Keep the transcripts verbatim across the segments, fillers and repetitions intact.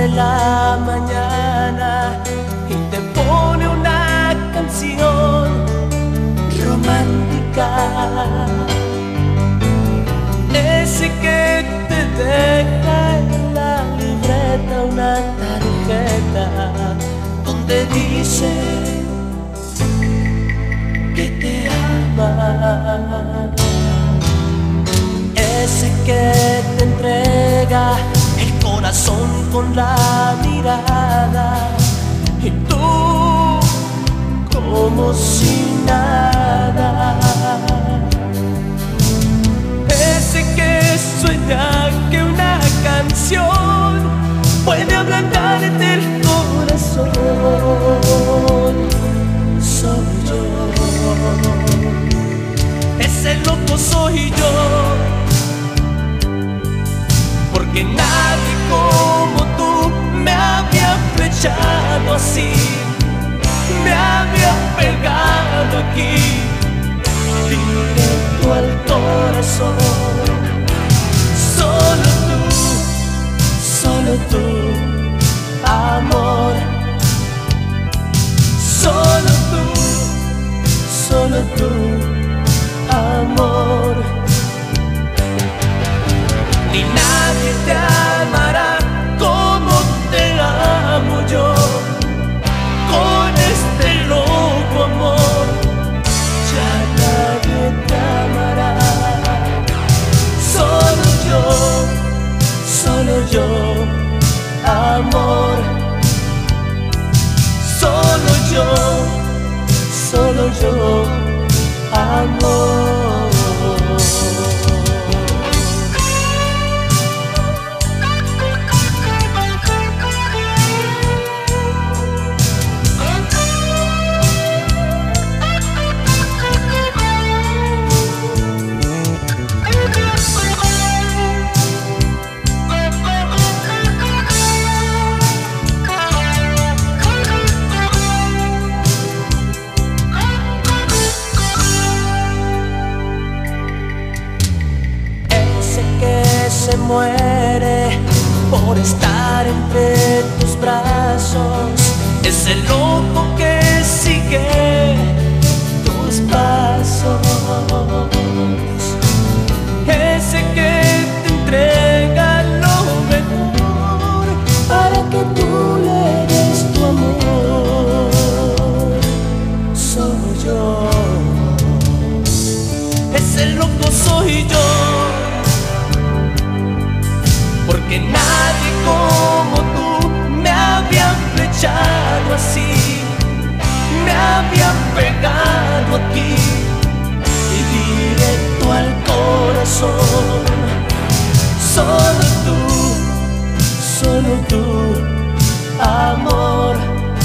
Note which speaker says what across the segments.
Speaker 1: de la mañana y te pone una canción romántica, ese que te deja en la libreta una tarjeta donde dice que te ama, ese que te entrega el corazón con la mirada y tú como si nada, ese que sueña que una canción puede ablandarte el corazón. Soy yo, ese loco soy yo, porque nadie como tú me había flechado así, me había pegado aquí, directo al corazón. Solo tú, solo tú, amor. Solo tú, solo tú, amor. Ni nadie te amará como te amo yo, con este loco amor. Ya nadie te amará. Solo yo, solo yo, amor. Solo yo, solo yo, amor. Se muere por estar entre tus brazos, es el loco que sigue tus pasos, ese que te entrega lo mejor para que tú le des tu amor. Soy yo, ese loco soy yo, porque nadie como tú me había flechado así, me había pegado aquí y directo al corazón. Solo tú, solo tú, amor.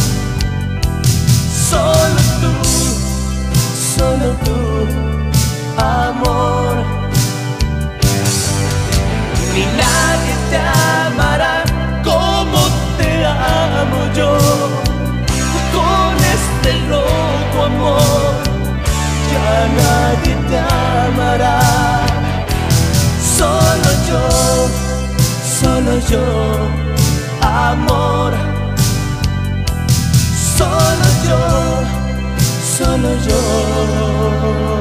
Speaker 1: Solo tú, solo tú, amor. Ni nadie te amará como te amo yo, con este loco amor. Ya nadie te amará. Solo yo, solo yo, amor. Solo yo, solo yo.